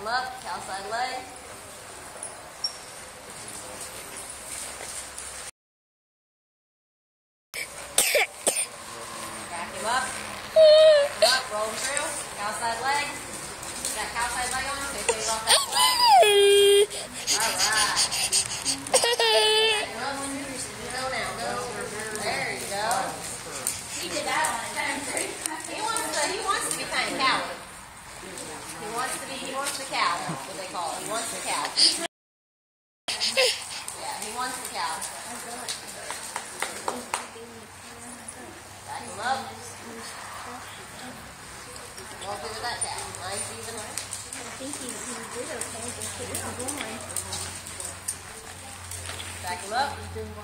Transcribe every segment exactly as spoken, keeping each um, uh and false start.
him up, cow side leg. Back him up. Back him up, roll him through. Cow side leg. Got cow side leg on, so he's off that leg. Alright. Go now, go. There you go. He did that one. He wants to, he wants to be kind of cow. He wants to be, he wants the cow, that's what they call it. He wants the cow. Yeah, he wants the cow. Back him up. Walk over that cow. Nice, even. I think he, he did okay, just keep him going. Back him up.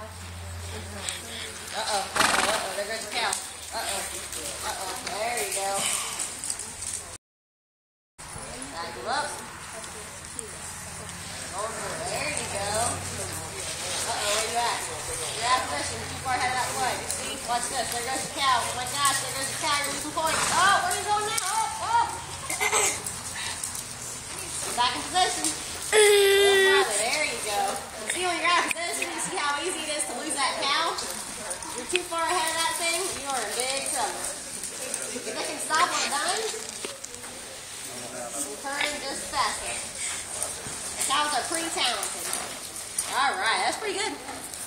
Uh-oh, uh-oh, uh-oh, there goes the cow. Uh-oh, uh-oh, there you go. Back him up. Over, there you go. Uh-oh, where you at? You're out of position, too far ahead of that way. See, watch this, there goes the cow. Oh my gosh, there goes the cow, you're losing points. Oh, where are you going now? Oh, oh. Back in position. Oh, there you go. See, when you're out of position, you see how easy it is to lose that cow? You're too far ahead of that thing, you are in big trouble. If they can stop on a dime, you turn just faster. The cows are pretty talented. Alright, that's pretty good.